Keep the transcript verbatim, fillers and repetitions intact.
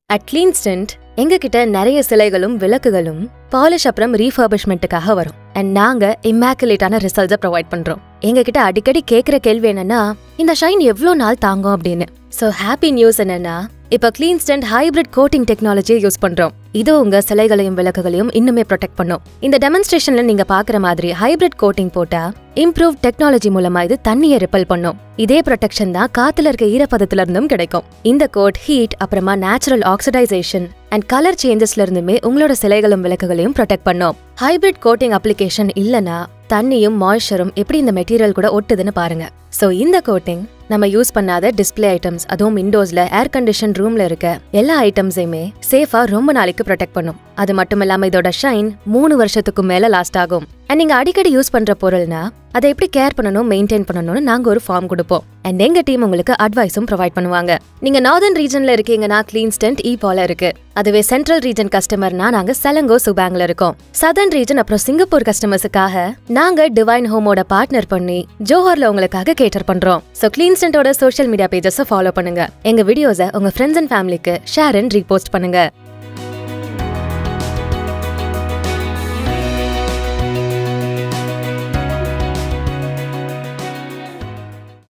At கிளீன்ஸ்டன்ட் எங்க கிட்ட நிறைய சிலைகளும் விளக்குகளும் பாலிஷ் அப்புறம் ரீஃபர்பிஷ்மெண்ட்டுக்காக வரும். அண்ட் நாங்க இம்மாக்குலேட்டான ரிசல்ட்ஸை ப்ரொவைட் பண்றோம். எங்க கிட்ட அடிக்கடி கேட்கிற கேள்வி என்னன்னா, இந்த ஷைன் எவ்வளோ நாள் தாங்கும் அப்படின்னு. ஸோ ஹாப்பி நியூஸ் என்னன்னா, இப்ப கிளீன்ஸ்டன்ட் ஹைபிரிட் கோட்டிங் டெக்னாலஜியை யூஸ் பண்றோம். இது உங்க சிலைகளையும் விளக்குகளையும் இன்னுமே ப்ரொடெக்ட் பண்ணும். இந்த டெமான்ஸ்ட்ரேஷன்ல நீங்க பாக்குற மாதிரி ஹைபிரிட் கோட்டிங் போட்டா இம்ப்ரூவ் டெக்னாலஜி மூலமா இது தண்ணியை ரிப்பல் பண்ணும். இதே ப்ரொடெக்ஷன் தான் காத்துல இருக்க ஈரப்பதத்துல இருந்தும் கிடைக்கும். இந்த கோட் ஹீட் அப்புறமா நேச்சுரல் ஆக்சிடைசேஷன் அண்ட் கலர் சேஞ்சஸ்ல இருந்துமே உங்களோட சிலைகளும் விளக்குகளையும் ப்ரொடெக்ட் பண்ணும். ஹைபிரிட் கோட்டிங் அப்ளிகேஷன் இல்லனா தண்ணியும் மாய்ஸ்சரும் எப்படி இந்த மெட்டீரியல் கூட ஒட்டுதுன்னு பாருங்க. சோ இந்த கோட்டிங் நம்ம யூஸ் பண்ணாத டிஸ்பிளே ஐட்டம்ஸ், அதுவும் விண்டோஸ்ல ஏர் கண்டிஷன் ரூம்ல இருக்க எல்லா ஐட்டம்ஸையுமே சேஃபா ரொம்ப நாளைக்கு ப்ரொடெக்ட் பண்ணும். அது மட்டும் இல்லாம இதோட ஷைன் மூணு வருஷத்துக்கு மேல லாஸ்ட் ஆகும். அண்ட் நீங்க அடிக்கடி யூஸ் பண்ற பொருள்னா அதை எப்படி கேர் பண்ணணும், மெயின்டைன் பண்ணணும்னு நாங்க ஒரு ஃபார்ம் கொடுப்போம். அண்ட் எங்க டீம் உங்களுக்கு அட்வைஸும் ப்ரொவைட் பண்ணுவாங்க. நீங்க நார்தர்ன் ரீஜன்ல இருக்கீங்கன்னா கிளீன்ஸ்டன்ட் ஈபால இருக்கு. அதுவே சென்ட்ரல் ரீஜன் கஸ்டமர்னா நாங்க செலங்கோ சுபாங்ல இருக்கோம். சதர்ன் ரீஜன் அப்புறம் சிங்கப்பூர் கஸ்டமர்ஸுக்காக நாங்க டிவைன் ஹோமோட பார்ட்னர் பண்ணி ஜோஹர்ல உங்களுக்காக கேட்டர் பண்றோம். சோ கிளீன்ஸ்டன்ட்டோட சோஷியல் மீடியா பேஜஸை ஃபாலோ பண்ணுங்க. எங்க வீடியோஸை உங்க ஃப்ரெண்ட்ஸ் அண்ட் ஃபேமிலிக்கு ஷேர் அண்ட் ரீபோஸ்ட் பண்ணுங்க.